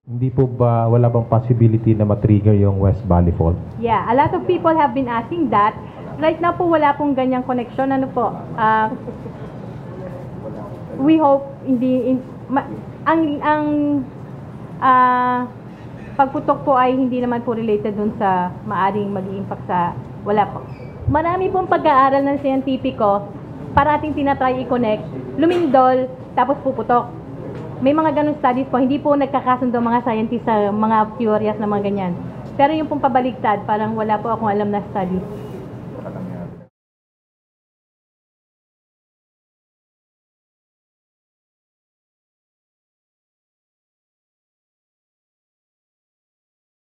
Hindi po ba, wala bang possibility na matrigger yung West Valley Fault? Yeah, a lot of people have been asking that. Right now po wala pong ganyang connection. Ano po? We hope pagputok po ay hindi naman po related dun sa maaring mag-impact sa wala po. Marami pong pag-aaral ng scientifico, parating tinatry i-connect, lumindol, tapos puputok. May mga ganun studies po, hindi po nagkakasundo mga scientists sa mga teoryas na mga ganyan. Pero yung pong pabaligtad, parang wala po akong alam na studies.